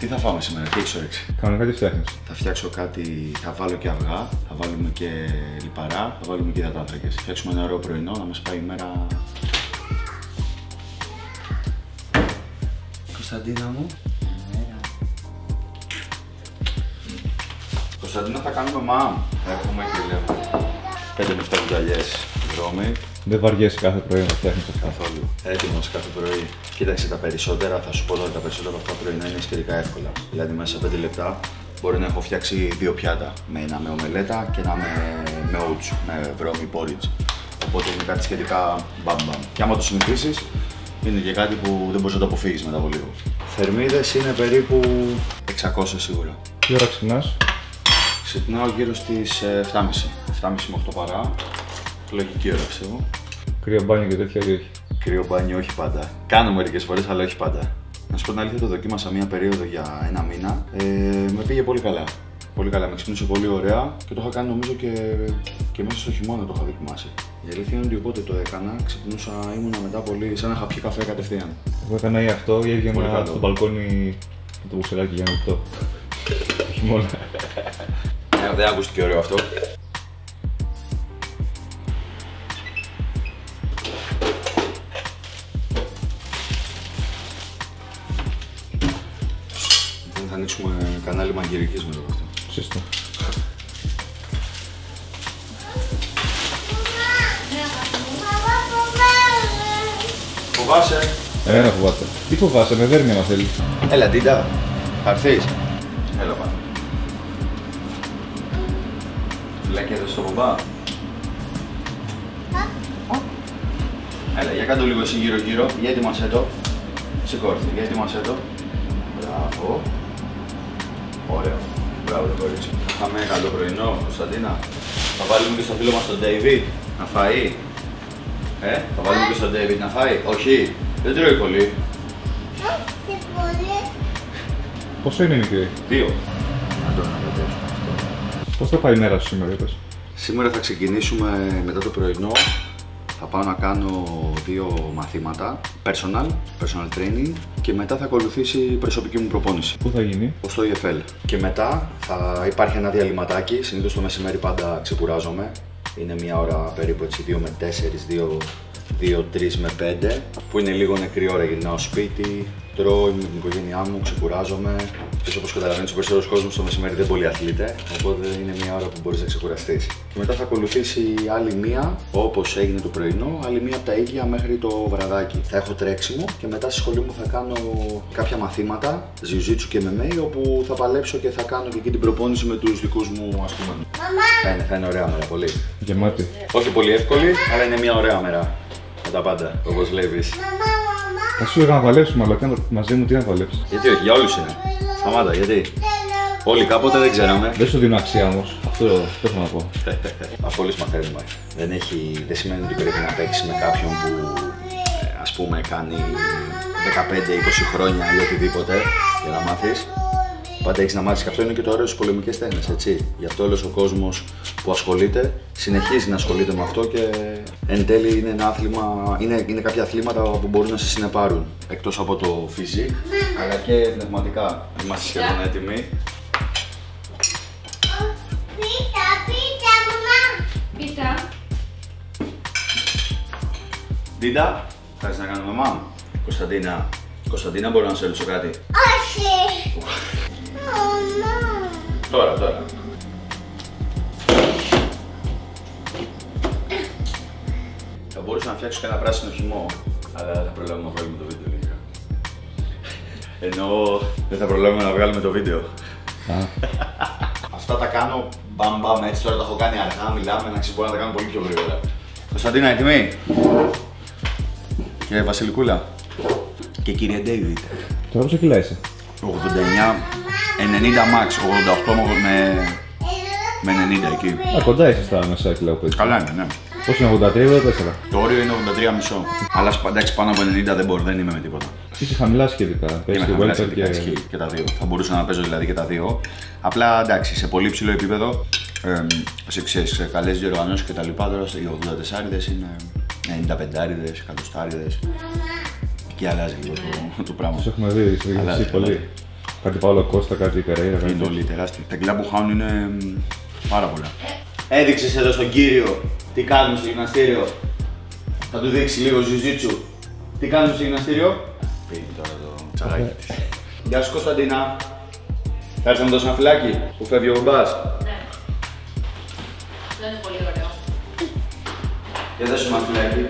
θα φάμε σήμερα, τι έχεις όρεξη? Κανονικά τι φτιάχνεις? Θα φτιάξω κάτι, θα βάλω και αυγά, θα βάλουμε και λιπαρά, θα βάλουμε και υδατάνθρακες. Θα φτιάξουμε ένα ωραίο πρωινό να μας πάει η μέρα. Κωνσταντίνα μου. Κωνσταντίνα, θα κάνουμε μαμ. Θα έχουμε και λέμε 5 με 7 κουταλιές δρόμοι. Δεν βαριέσαι κάθε πρωί να φτιάχνεις αυτά? Καθόλου. Έτοιμος κάθε πρωί. Κοίταξε, τα περισσότερα, θα σου πω ότι τα περισσότερα από αυτά πρωινά είναι σχετικά εύκολα. Δηλαδή, μέσα σε 5 λεπτά μπορεί να έχω φτιάξει 2 πιάτα. Ένα με ομελέτα και ένα με oats, με βρώμη porridge. Οπότε είναι κάτι σχετικά μπαμπαμ. Και άμα το συνηθίσεις, είναι και κάτι που δεν μπορείς να το αποφύγεις μετά από λίγο. Θερμίδες είναι περίπου 600 σίγουρα. Τι ώρα ξυπνάς? Ξυπνάω γύρω στις 7.30. 7.30 με 8 παρά. Λογική ώρα πιστεύω. Κρύο μπάνιο και τέτοια ή όχι? Κρύο μπάνιο όχι πάντα. Κάνω μερικές φορές, αλλά όχι πάντα. Να σου πω την αλήθεια, το δοκίμασα μία περίοδο για ένα μήνα. Με πήγε πολύ καλά. Πολύ καλά, με ξύπνησε πολύ ωραία και το είχα κάνει νομίζω και μέσα στο χειμώνα το είχα δοκιμάσει. Η αλήθεια είναι ότι όποτε το έκανα, ξυπνούσα, ήμουνα μετά πολύ σαν να είχα πιει καφέ κατευθείαν. Εγώ έκανα ή αυτό ή έβγαινα στο μπαλκόνι με το μπουσεράκι για νυχτό. Χειμώνα. Δεν ακούστηκε ωραίο αυτό. Θα ανοίξουμε κανάλι μαγειρικής με το αυτό. Σωστό. Φοβάσαι? Εμένα φοβάται. Τι φοβάσαι, με δέρνει άμα θέλει. Έλα, Ντίντα, θα έρθεις? Έλα πάνω. Φυλάκι εδώ στο μπαμπά. Έλα, για κάτω λίγο εσύ γύρω-γύρω, για ετοιμάσέ το. Σηκώστε, για ετοιμάσέ το. Μπράβο. Ωραίο. Μπράβο το κορίτσι. Είχαμε καλό πρωινό, Κωνσταντίνα. Θα βάλουμε και στο φίλο μας τον David να φάει. Θα βάλουμε και στον David να φάει. Όχι, δεν τρώει πολύ. Πόσο είναι η μικρή? 2. Να το αναπαιτήσουμε αυτό. Πώς θα πάει η μέρα σου σήμερα, είπες? Σήμερα θα ξεκινήσουμε μετά το πρωινό. Θα πάω να κάνω 2 μαθήματα, personal training και μετά θα ακολουθήσει η προσωπική μου προπόνηση. Πού θα γίνει? Στο EFL. Και μετά θα υπάρχει ένα διαλυματάκι, συνήθως το μεσημέρι πάντα ξεκουράζομαι. Είναι 1 ώρα περίπου έτσι, 2 με 4, 2-3 με 5, που είναι λίγο νεκρή ώρα. Γυρνάω σπίτι, τρώω με την οικογένειά μου, ξεκουράζομαι. Και όπως καταλαβαίνεις, ο περισσότερος κόσμος το μεσημέρι δεν πολύ αθλείται, οπότε είναι 1 ώρα που μπορείς να ξεκουραστείς. Και μετά θα ακολουθήσει άλλη 1, όπως έγινε το πρωινό, άλλη 1 από τα ίδια μέχρι το βραδάκι. Θα έχω τρέξιμο και μετά στη σχολή μου θα κάνω κάποια μαθήματα, jiu-jitsu και MMA, όπου θα παλέψω και θα κάνω και εκεί την προπόνηση με τους δικούς μου ασκούμενους. Θα είναι ωραία μέρα, πολύ. Γεμάτη. Όχι πολύ εύκολη, αλλά είναι 1 ωραία μέρα. Με τα πάντα, όπως βλέπεις. Θα σου έλεγα να παλέψουμε, αλλά κάνω μαζί μου τι να παλέψεις. Γιατί όχι, για όλους είναι. Σταμάτα, γιατί. Όλοι κάποτε δεν ξέραμε. Δεν σου δίνω αξία όμως. Αυτό θέλω να πω. Από όλους μαθαίνουμε. Δεν σημαίνει ότι πρέπει να παίξεις με κάποιον που ας πούμε κάνει 15-20 χρόνια ή οτιδήποτε για να μάθεις. Πάντα έχεις να μάθεις και αυτό είναι και το ωραίο στις πολεμικές τέχνες, έτσι. Γι' αυτό όλος ο κόσμος που ασχολείται συνεχίζει να ασχολείται με αυτό και εν τέλει είναι ένα άθλημα, είναι κάποια αθλήματα που μπορούν να σε συνεπάρουν. Εκτός από το physique, αλλά και πνευματικά. Είμαστε σχεδόν έτοιμοι. Πίτα, μαμά! Πίτα. Ντίντα, θες να κάνουμε μαμ? Κωνσταντίνα, μπορώ να σε ρωτήσω κάτι? Όχι! Τώρα. Θα μπορούσα να φτιάξω και ένα πράσινο χυμό, αλλά δεν θα προλάβουμε να βγάλουμε το βίντεο λίγα. Εννοώ, δεν θα προλάβουμε να βγάλουμε το βίντεο. Αυτά τα κάνω μπαμ, έτσι τώρα τα έχω κάνει αργά, μιλάμε, να μπορώ να τα κάνω πολύ πιο γρήγορα. Κωνσταντίνα, έτοιμη? Κύριε Βασιλικούλα. Και κύριε David. Τώρα πόσο κιλά είσαι? 89, 90 max, 88 με 90 εκεί. Κοντά είσαι στα μεσαία κιλά που έχεις. Καλά είναι, ναι. Πώς είναι, 83 ή 84? Το όριο είναι 83,5. Αλλά εντάξει, πάνω από 90 δεν είμαι με τίποτα. Είσαι χαμηλά σχετικά. Είμαι χαμηλά σχετικά και τα δύο. Θα μπορούσα να παίζω δηλαδή και τα δύο. Απλά εντάξει, σε πολύ ψηλό επίπεδο, σε καλές διοργανώσεις και τα λοιπά, τώρα οι 84 είναι 95, 100. Και αλλάζει λίγο το πράγμα. Τους έχουμε δει, είσαι πολύ. Κάτι Παύλο Κώστα, κάτι Περέιρα. Είναι όλοι τεράστιοι. Τα κιλά που χάνουν είναι πάρα πολλά. Έδειξες εδώ στον κύριο τι κάνουμε στο γυμναστήριο. Θα του δείξει λίγο ζουζίτσου. Τι κάνουμε στο γυμναστήριο. Πίνει τώρα το τσαγάκι της. Γεια σου Κωνσταντίνα. Θα έρθει να μου δώσει ένα φυλάκι που φεύγει ο μπαμπάς. Ναι. Δεν είναι πολύ ωραίο. Για δώσου ένα φυλάκι.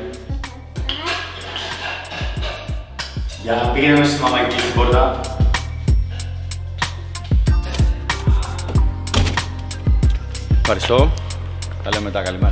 Για να πήγαινε μέσα στη μαμαϊκή στην πόρτα. Ευχαριστώ. Τα λέμε μετά, καλημέρα.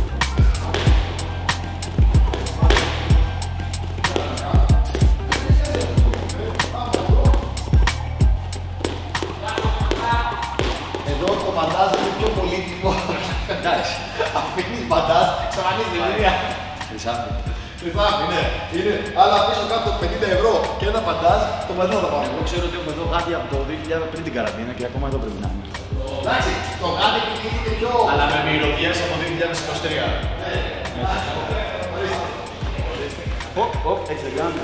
Εδώ το μπαντάζ είναι πιο πολύτιμο. Εντάξει. Αφήνεις μπαντάζ, εξαφανίζεις την εμπειρία. Χρυσάφι. Χρυσάφι, ναι. Είναι άλλα πίσω κάτω 50 ευρώ και ένα μπαντάζ, το μπαντάζ θα πάμε. Εγώ ξέρω ότι έχουμε εδώ γάτια από το 2000 πριν την καραντίνα και ακόμα εδώ πρέπει να είναι. Εντάξει, το γάτι κινείται πιο... Αλλά με μυρωδιές από 2023. Έτσι δεν κάνουμε.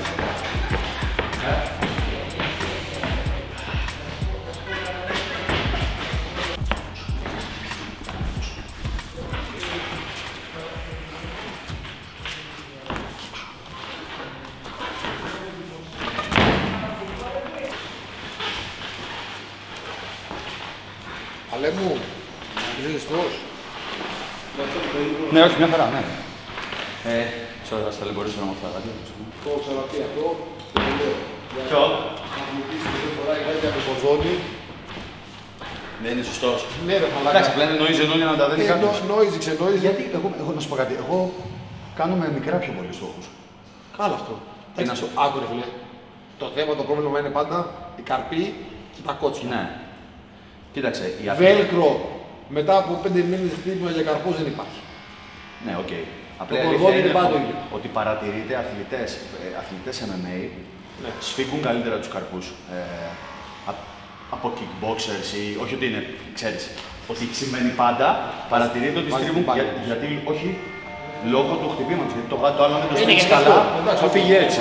Αλέ μου, είσαι ζεστός. Ναι, όχι, μια χαρά, ναι. Sorry, θα σταλαιπωρήσω να μου αυτά. Το ξαναπεί αυτό, το λέω. Ποιο? Να μου πεις ότι φοράει κάτι από το ποδόνι. Δεν είναι σωστός. Ναι ρε μαλάκα. Εντάξει, απλά είναι νόιζε όλοι να τα δένει κάποιος. Νόιζε, ξενόιζε. Γιατί, εγώ να σου πω κάτι, εγώ κάνω με μικρά πιο πολύ στόχους. Καλά αυτό. Τι να σου Άκου ρε φίλε. Το θέμα, το πρόβλημα είναι πάντα η καρπή και τα κότσια. Ναι. Κοίταξε, η Βέλκρο μετά από 5 μήνες χτύπημα για καρπούς δεν υπάρχει. Ναι, οκ. Απλά Το η κορδόνι αλήθεια είναι είναι πάντα ότι, ίδιο. ότι παρατηρείται αθλητές MMA Ναι. σφίγγουν καλύτερα τους καρπούς από kickboxers ή όχι ότι είναι, ξέρεις, ότι συμβαίνει πάντα, παρατηρείται ότι Βάζει στρίβουν την πάλι. γιατί όχι λόγω του χτυπήματος, γιατί το άλλο αν δεν το Είναι στρίβεις και καλά αυτό, εντάξει, θα φύγει έτσι.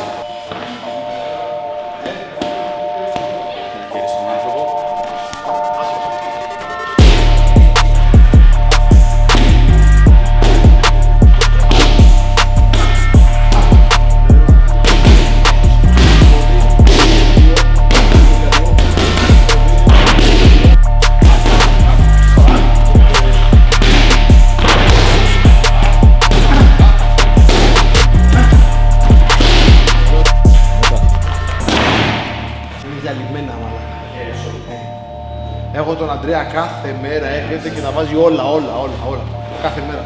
Κύριε στον άνθρωπο. Έχω τον Αντρέα κάθε μέρα έρχεται και τα βάζει όλα. Κάθε μέρα.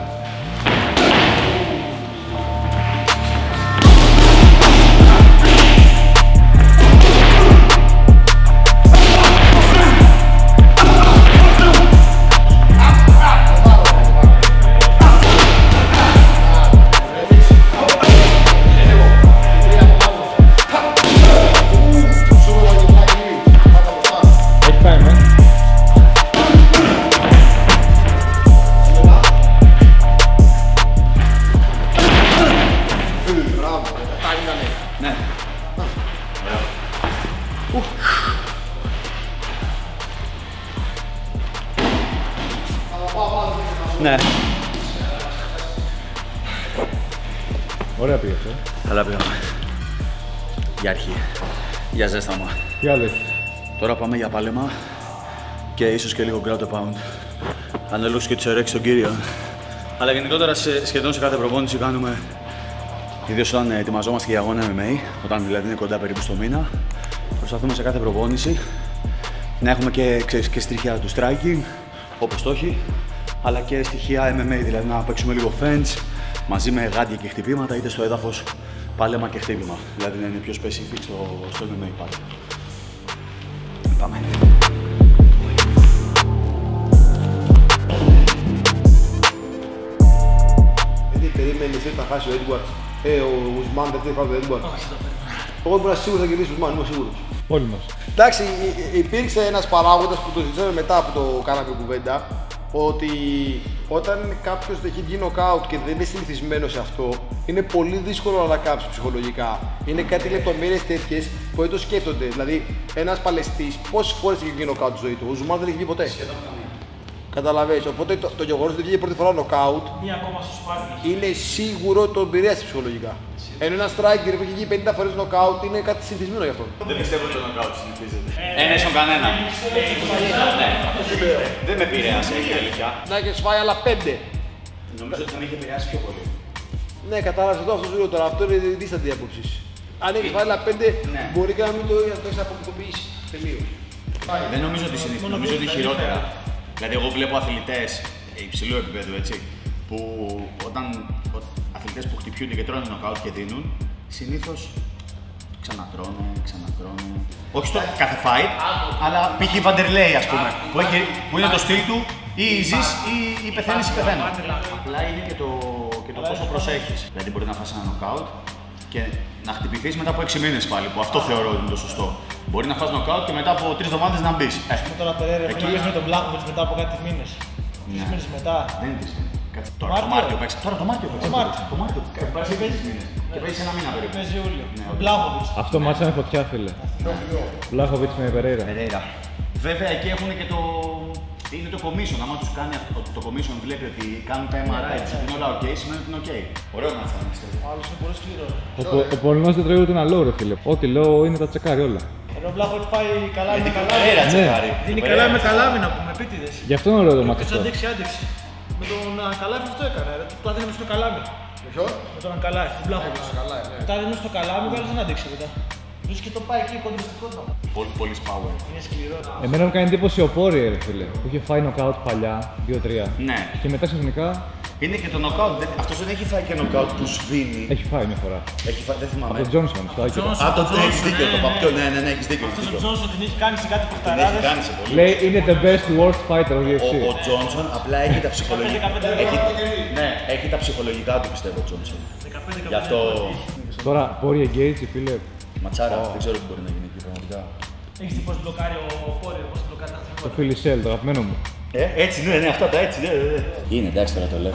Έχει πάει, με. Ναι. Ναι. Ωραία πήγες, Καλά πήγαμε. Για αρχή. Για ζέσταμα. Τι άλλες. Τώρα πάμε για πάλεμα και ίσως και λίγο ground pound. Αναλόγως και τις ωρέξεις τον κύριο. Αλλά γενικότερα σχεδόν σε κάθε προπόνηση κάνουμε, ιδίως όταν ετοιμαζόμαστε για αγώνα MMA, όταν δηλαδή είναι κοντά περίπου στο μήνα, προσπαθούμε σε κάθε προπόνηση να έχουμε και στοιχεία του striking, όπως το έχει, αλλά και στοιχεία MMA, δηλαδή να παίξουμε λίγο fence μαζί με γάντια και χτυπήματα, είτε στο έδαφος πάλεμα και χτύπημα. Δηλαδή να είναι πιο specific στο MMA πάλι. Πάμε. Γιατί περίμενες ότι θα χάσει ο Edwards, ο Ουσμάν δεν θα χάσει ο Edwards. Εγώ ήμουν σίγουρος θα κερδίσει ο Ουσμάν, είμαι σίγουρος. Όλοι μας. Εντάξει, υπήρξε ένας παράγοντας που το συζητήσαμε μετά που το κάναμε κουβέντα, ότι Όταν κάποιος έχει βγει νοκάουτ και δεν είναι συνηθισμένο σε αυτό, είναι πολύ δύσκολο να ανακάμψει ψυχολογικά. Είναι κάτι λεπτομέρειες τέτοιες που δεν το σκέφτονται. Δηλαδή, ένας παλαιστής πόσες φορές έχει βγει νοκάουτ στη ζωή του, ο Ζουμάν δεν έχει βγει ποτέ. Καταλαβαίνεις. Οπότε το γεγονός ότι βγήκε πρώτη φορά νοκάουτ είναι σίγουρο ότι τον επηρέασε ψυχολογικά. Ενώ ένα striker που έχει βγει 50 φορές νοκάουτ είναι κάτι συνηθισμένο γι' αυτό. Δεν πιστεύω ότι το νοκάουτ συνηθίζεται. Ένα ίσον κανένα. Δεν με επηρέασε, η αλήθεια. Να έχεις φάει άλλα 5. Νομίζω ότι θα με είχε επηρεάσει πιο πολύ. Ναι, κατάλαβες αυτό σου λέω τώρα. Αυτό είναι δίσταντη άποψη. Αν έχεις φάει άλλα 5, μπορεί και να μην το έχεις αποκομίσει τελείως. Δεν νομίζω ότι συνηθίζεται. Νομίζω ότι χειρότερα. Δηλαδή, εγώ βλέπω αθλητές υψηλού επίπεδου, έτσι, που όταν αθλητές που χτυπιούνται και τρώνε νοκάουτ και δίνουν, συνήθως ξανατρώνε. Όχι στο κάθε fight, αλλά π.χ. Βαντερλέι, ας πούμε, που είναι το στυλ του ή ζεις ή πεθαίνεις ή πεθαίνω. Απλά είναι και το πόσο προσέχεις. Δηλαδή, μπορεί να φας ένα νοκάουτ και να χτυπηθείς μετά από 6 μήνες πάλι, που αυτό θεωρώ ότι είναι το σωστό. Μπορεί να φας νοκάουτ και μετά από 3 εβδομάδες να μπεις. Τώρα Περέρα, να παίζει με τον Μπλάχοβιτς μετά από κάτι μήνες. 3 μήνες μετά. Δεν είναι 3 μήνες. Τώρα το Μάρτιο παίξει. Το Μάρτιο παίξει. Και παίζει ένα μήνα περίπου. Παίζει Ιούλιο. Ο Μπλάχοβιτς. Αυτό μάτσα με φωτιά, φίλε. Μπλάχοβιτς με Περέρα. Βέβαια εκεί έχουν και το. Είναι το commission. Άμα τους κάνει αυτό το commission, βλέπει ότι κάνουν τα MRI τους, είναι όλα ok, σημαίνει ότι είναι ok. Ωραίο μάτσα να πιστεύω. Άλλος είναι πολύ σκληρό. Ο Πολωνός δεν τρώει ούτε ένα λόγο, ρε φίλε. Ό,τι λέω είναι τα τσεκάρει όλα. Ενώ ο Μπλάχοβιτς πάει καλά με καλά. Δίνει καλά με καλάμι να πούμε, επίτηδες. Γι' αυτό είναι ωραίο το μάτι αυτό. Άντεξη. Με τον Αγκαλάεφ αυτό έκανε. Του έδινε στο καλάμι. Με τον Αγκαλάεφ, τον Μπλάχοβιτς. Του έδινε στο καλάμι, βγάλε δεν άντεξε μετά. Βρίσκει και το πάει εκεί κοντριστικό. Πολύ power. Είναι σκληρό. Εμένα μου κάνει εντύπωση ο Πόρι, ρε φίλε, που είχε φάει νοκάουτ παλιά, 2-3. Ναι. Και μετά ξαφνικά. Είναι και το νοκάουτ. Αυτός δεν έχει φάει και νοκάουτ που σβήνει. Έχει φάει μια φορά. Δεν θυμάμαι. Από τον Τζόνσον, στο Άκυρο. Έχεις δίκιο. Το παπιό, ναι, έχεις δίκιο. Αυτός ο Τζόνσον την έχει κάνει σε κάτι πορταράδες. Λέει είναι the best worst fighter of UFC. Ο Τζόνσον απλά έχει τα ψυχολογικά. Ναι, έχει τα ψυχολογικά του πιστεύω ο Τζόνσον. Γι' αυτό. Τώρα, Πόρι Engage, φίλε. Ματσάρα, δεν ξέρω τι μπορεί να γίνει εκεί πραγματικά. Έχεις δει πώς μπλοκάρει ο Πόρι, πώς μπλοκάρει τα Το Φιλισέλ, το αγαπημένο μου. Έτσι, ναι, αυτά τα έτσι, ναι. Είναι εντάξει τώρα το λέω.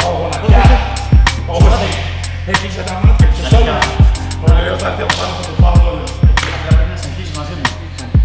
Έκλεισε τα μάτια και στο σώμα. Ο Λεός θα έρθει από πάνω από το φάουλ. Πρέπει να συνεχίσει μαζί μου.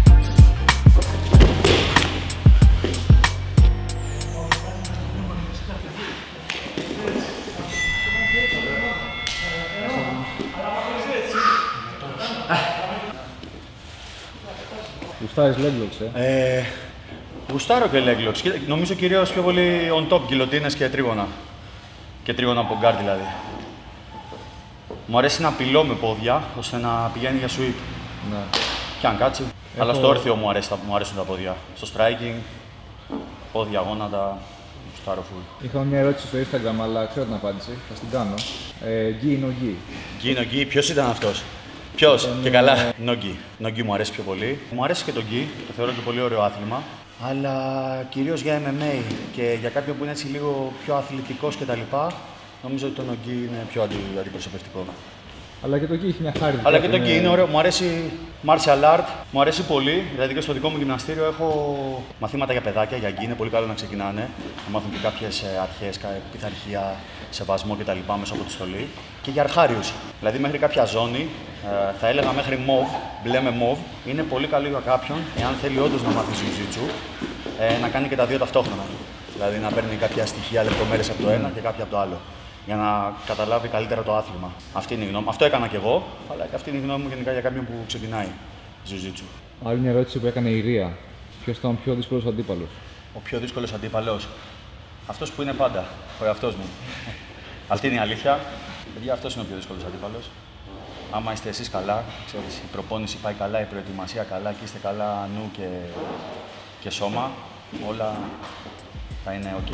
Γουστάρεις leglocks, Γουστάρω και leglocks. Νομίζω κυρίως πιο πολύ on top, γκιλοτίνες και τρίγωνα. Και τρίγωνα από γκάρ δηλαδή. Μου αρέσει να απειλώ με πόδια, ώστε να πηγαίνει για sweep. Ναι. Κι αν κάτσει. Αλλά στο όρθιο μου αρέσουν τα πόδια. Στο striking, πόδια, γόνατα, γουστάρω full. Είχα μια ερώτηση στο Instagram, αλλά ξέρω την απάντηση. Θα την κάνω. Γκί ή νογγί. Γκί ή νογγί, ποιος ήταν αυτός? Ποιος? Και καλά. Νογγί. Νογγί μου αρέσει πιο πολύ. Μου αρέσει και το γκί, το θεωρώ και πολύ ωραίο άθλημα. Αλλά κυρίως για MMA και για κάποιον που είναι έτσι λίγο πιο αθλητικός κτλ. Νομίζω ότι το νογγί είναι πιο αντιπροσωπευτικό. Αλλά και το γκί έχει μια χάρη. Αλλά και το γκί είναι ωραίο. Μου αρέσει martial art. Μου αρέσει πολύ. Δηλαδή και στο δικό μου γυμναστήριο έχω μαθήματα για παιδάκια, για γκί. Είναι πολύ καλό να ξεκινάνε. Να μάθουν και κάποιες αρχές, πειθαρχία, σεβασμό κτλ. Μέσα από τη στολή. Και για αρχάριους. Δηλαδή μέχρι κάποια ζώνη, θα έλεγα μέχρι μοβ, μπλε με μοβ, είναι πολύ καλό για κάποιον, εάν θέλει όντως να μάθει jiu-jitsu, να κάνει και τα δύο ταυτόχρονα. Δηλαδή να παίρνει κάποια στοιχεία, λεπτομέρειες από το ένα και κάποια από το άλλο. Για να καταλάβει καλύτερα το άθλημα. Αυτή είναι η γνώμη μου. Αυτό έκανα κι εγώ, αλλά και αυτή είναι η γνώμη μου γενικά για κάποιον που ξεκινάει jiu-jitsu. Άλλη μια ερώτηση που έκανε η Ρία. Ποιος ήταν ο πιο δύσκολος αντίπαλος? Ο πιο δύσκολος αντίπαλος. Αυτός που είναι πάντα. Ο εαυτός μου. Αυτή είναι η αλήθεια. Παιδιά, αυτός είναι ο πιο δύσκολος αντίπαλος. Άμα είστε εσείς καλά, ξέρεις, η προπόνηση πάει καλά, η προετοιμασία καλά και είστε καλά νου και σώμα, όλα θα είναι ok.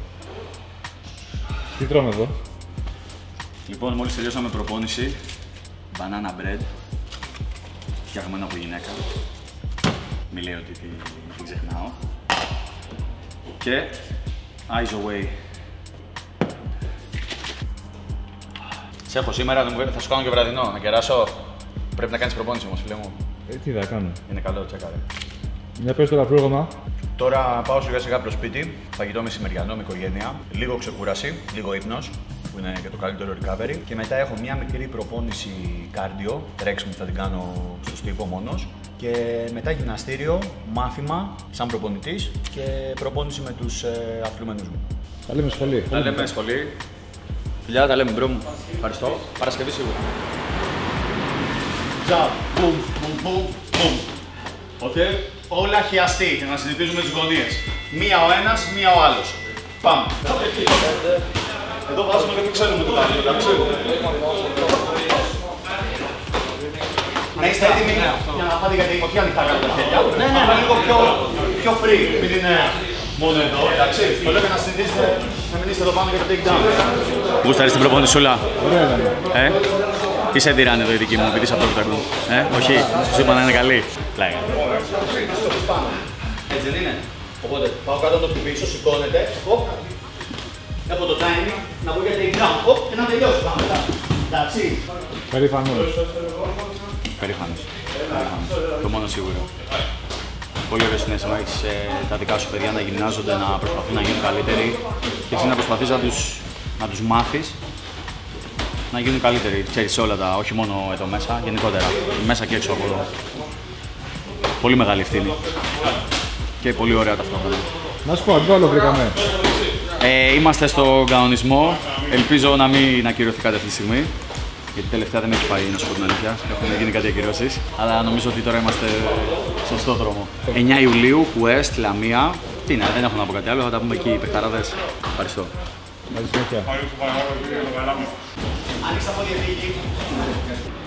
Τι τρώμε εδώ? Λοιπόν, μόλις τελειώσαμε προπόνηση, banana bread, φτιαγμένο από γυναίκα. Μη λέει ότι την ξεχνάω. Και eyes away. Σε έχω σήμερα, θα σου κάνω και βραδινό, να κεράσω. Πρέπει να κάνεις προπόνηση όμως, φίλε μου. Τι θα κάνω? Είναι καλό, τσέκαρε. Μια πες τώρα πρόγραμμα. Τώρα πάω σιγά σιγά προς σπίτι, φαγητό μεσημεριανό με οικογένεια, λίγο ξεκούραση, λίγο ύπνος, που είναι και το καλύτερο recovery. Και μετά έχω μια μικρή προπόνηση cardio, τρέξιμο που θα την κάνω στο στίβο μόνος. Και μετά γυμναστήριο, μάθημα σαν προπονητής και προπόνηση με τους αθλούμενους μου. Τα λέμε σχολή. Τα λέμε σχολή. Φιλιά, τα λέμε μπρο μου. Ευχαριστώ. Παρασκευή σίγουρα. Τζαμπ, μπουμ, μπουμ, μπουμ, μπουμ. Οκ. Όλα χιαστεί και να συνηθίζουμε τις γωνίες. Μία ο ένας, μία ο άλλος. Πάμε. Εδώ βάζουμε και το ξέρουμε το κάνουμε, εντάξει. Να είστε έτοιμοι για να πάτε γιατί όχι ανοιχτά κάτω τα χέρια. Ναι, λίγο πιο free, μην είναι μόνο εδώ, εντάξει. Το λέω για να συνηθίσετε να μην είστε εδώ πάνω για το takedown. Γούσταρες την προπόνησούλα? Ωραία ήταν. Τι σε εντυράνε εδώ οι δικοί μου, επειδή είσαι από το Πιτακού? Όχι, σου είπα να είναι καλή. Πλάγια. Έτσι δεν είναι? Οπότε πάω κάτω το πίσω, σηκώνεται. Έχω το timing να βγω για takedown και να τελειώσει. Πάμε μετά. Εντάξει. Περήφανος. Περήφανος. Το μόνο σίγουρο. Πολύ ωραίο συνέστημα έχεις τα δικά σου παιδιά να γυμνάζονται, να προσπαθούν να γίνουν καλύτεροι και εσύ να προσπαθείς να τους μάθεις να γίνουν καλύτεροι, ξέρεις, σε όλα τα, όχι μόνο εδώ μέσα, γενικότερα, μέσα και έξω από εδώ. Πολύ μεγάλη ευθύνη και πολύ ωραία ταυτόχρονα. Να σου πω, αντιβάλλον βρήκαμε. Είμαστε στον κανονισμό, ελπίζω να μην ακυρωθεί κάτι αυτή τη στιγμή. Γιατί τελευταία δεν έχει πάει, να σου πω την αλήθεια. Έχουν γίνει κάτι ακυρώσεις. Αλλά νομίζω ότι τώρα είμαστε στο σωστό δρόμο. 9 Ιουλίου, West, Λαμία. Τι είναι, δεν έχω να πω κάτι άλλο. Θα τα πούμε εκεί οι παιχταράδες. Ευχαριστώ. Καλή συνέχεια. Άνοιξε τα πόδια εκεί.